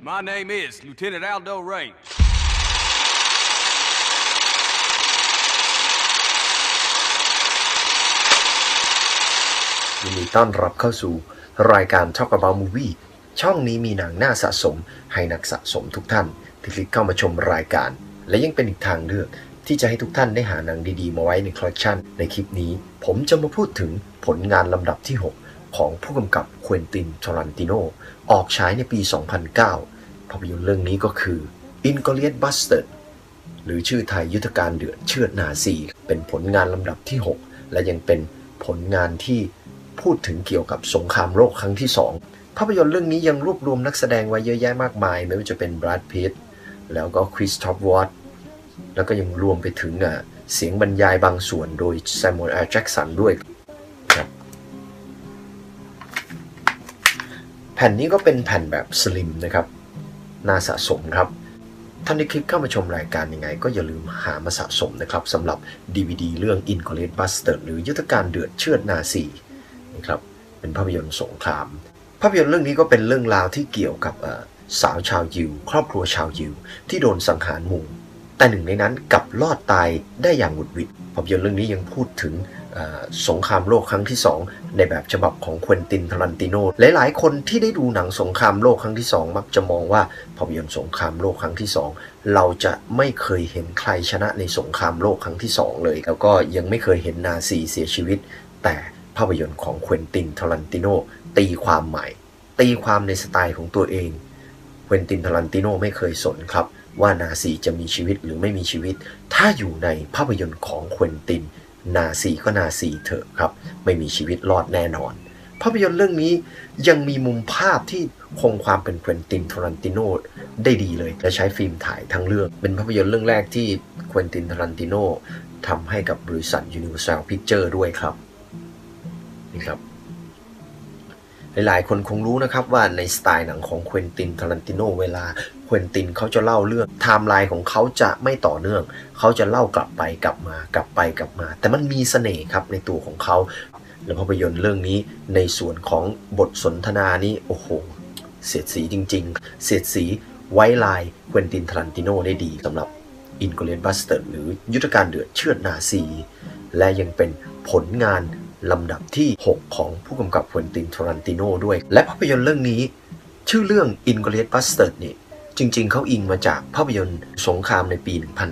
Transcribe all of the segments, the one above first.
My name is Lieutenant Aldo Ray. ยินดีต้อนรับเข้าสู่รายการ Talk About Movie ช่องนี้มีหนังน่าสะสมให้นักสะสมทุกท่านที่คลิกเข้ามาชมรายการและยังเป็นอีกทางเลือกที่จะให้ทุกท่านได้หาหนังดีๆมาไว้ในคอลเลคชันในคลิปนี้ผมจะมาพูดถึงผลงานลำดับที่ 6 ของผู้กำกับเควินติน ทารันติโนออกฉายในปี 2009 ภาพยนตร์เรื่องนี้ก็คือ Inglourious Basterds หรือชื่อไทยยุทธการเดือดเชือดนาซีเป็นผลงานลำดับที่ 6 และยังเป็นผลงานที่พูดถึงเกี่ยวกับสงครามโลกครั้งที่ 2 ภาพยนตร์เรื่องนี้ยังรวบรวมนักแสดงไว้เยอะแยะมากมายไม่ว่าจะเป็นแบรด พิตต์แล้วก็คริสโตฟ วอตซ์แล้วก็ยังรวมไปถึงเสียงบรรยายบางส่วนโดยแซมูเอล แจ็กสันด้วยครับแผ่นนี้ก็เป็นแผ่นแบบสลิมนะครับน่าสะสมครับท่านที่คลิกเข้ามาชมรายการยังไงก็อย่าลืมหามาสะสมนะครับสำหรับ DVD เรื่อง Inglourious Basterds หรือยุทธการเดือดเชือดนาซีนะครับเป็นภาพยนตร์สงครามภาพยนตร์เรื่องนี้ก็เป็นเรื่องราวที่เกี่ยวกับสาวชาวยิวครอบครัวชาวยิวที่โดนสังหารหมู่แต่หนึ่งในนั้นกลับรอดตายได้อย่างหวุดหวิดภาพยนตร์เรื่องนี้ยังพูดถึงสงครามโลกครั้งที่ 2ในแบบฉบับของเควินติน ทารันติโนหลายๆคนที่ได้ดูหนังสงครามโลกครั้งที่ 2มักจะมองว่าภาพยนตร์สงครามโลกครั้งที่ 2เราจะไม่เคยเห็นใครชนะในสงครามโลกครั้งที่ 2เลยแล้วก็ยังไม่เคยเห็นนาซีเสียชีวิตแต่ภาพยนตร์ของเควินติน ทารันติโนตีความใหม่ตีความในสไตล์ของตัวเองเควินติน ทารันติโนไม่เคยสนครับว่านาซีจะมีชีวิตหรือไม่มีชีวิตถ้าอยู่ในภาพยนตร์ของเควินตินนาซีก็นาซีเถอะครับไม่มีชีวิตรอดแน่นอนภาพยนตร์เรื่องนี้ยังมีมุมภาพที่คงความเป็นเควินติน ทารันติโนได้ดีเลยและใช้ฟิล์มถ่ายทั้งเรื่องเป็นภาพยนตร์เรื่องแรกที่เควินติน ทารันติโนทำให้กับบริษัท Universal Pictures ด้วยครับนี่ครับหลายๆคนคงรู้นะครับว่าในสไตล์หนังของเควินติน ทารันติโนเวลาเควินตินเขาจะเล่าเรื่องไทม์ไลน์ของเขาจะไม่ต่อเนื่องเขาจะเล่ากลับไปกลับมากลับไปกลับมาแต่มันมีเสน่ห์ครับในตัวของเขาและภาพยนตร์เรื่องนี้ในส่วนของบทสนทนานี้โอ้โหเสียดสีจริงๆเสียดสีไว้ลายเควินติน ทารันติโนได้ดีสำหรับ Inglourious Basterds หรือยุทธการเดือดเชือดนาซีและยังเป็นผลงานลำดับที่ 6 ของผู้กำกับเควินติน ทารันติโนด้วยและภาพยนตร์เรื่องนี้ชื่อเรื่อง Inglourious Basterds นี่จริงๆเขาอิงมาจากภาพยนตร์สงครามในปี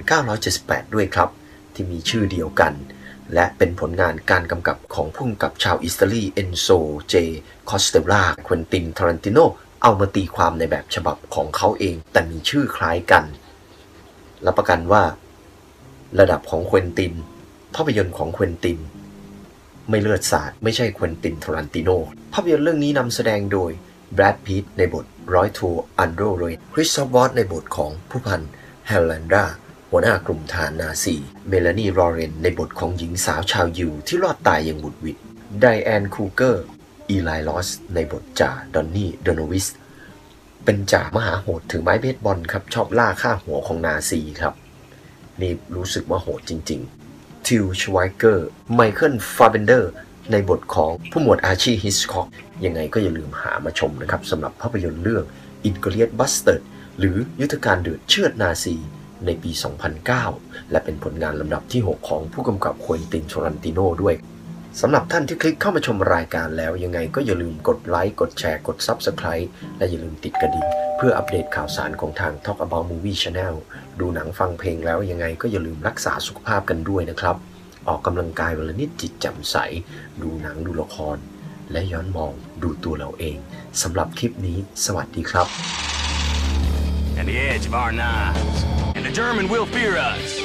1978 ด้วยครับที่มีชื่อเดียวกันและเป็นผลงานการกำกับของผู้กำกับชาวอิตาลีเอนโซ เจ คอสเตลล่าเควินติน ทารันติโนเอามาตีความในแบบฉบับของเขาเองแต่มีชื่อคล้ายกันรับประกันว่าระดับของเควินตินภาพยนตร์ของเควินตินไม่เลือดสาดไม่ใช่เควินติน ทารันติโนภาพยนตร์เรื่องนี้นำแสดงโดยแบรด พิตต์ในบทร้อยโท อันโดร เรย์คริสโตฟ วอตซ์ในบทของผู้พันเฮลแลนดาหัวหน้ากลุ่มทหารนาซีเมลานี ลอเรนในบทของหญิงสาวชาวยิวที่รอดตายอย่างบุดหวิดไดแอน ครูเกอร์ อีไล ลอสในบทจ่า ดอนนี่ โดโนวิสเป็นจ่ามหาโหดถือไม้เบสบอลครับชอบล่าฆ่าหัวของนาซีครับนี่รู้สึกว่าโหดจริงๆทิล ชไวเกอร์ ไมเคิล ฟาเบนเดอร์ในบทของผู้หมวดอาชีฮิสคอกยังไงก็อย่าลืมหามาชมนะครับสำหรับภาพยนตร์เรื่อง Inglourious Basterds หรือยุทธการเดือดเชือดนาซีในปี 2009 และเป็นผลงานลำดับที่ 6 ของผู้กำกับเควินติน ทารันติโนด้วยสำหรับท่านที่คลิกเข้ามาชมรายการแล้วยังไงก็อย่าลืมกดไลค์กดแชร์กด Subscribe และอย่าลืมติดกระดิ่งเพื่ออัปเดตข่าวสารของทาง Talk About Movie Channel ดูหนังฟังเพลงแล้วยังไงก็อย่าลืมรักษาสุขภาพกันด้วยนะครับออกกำลังกายวันละนิดจิตแจ่มใสดูหนังดูละครและย้อนมองดูตัวเราเองสำหรับคลิปนี้สวัสดีครับ And the edge of our knives. And the German will fear us.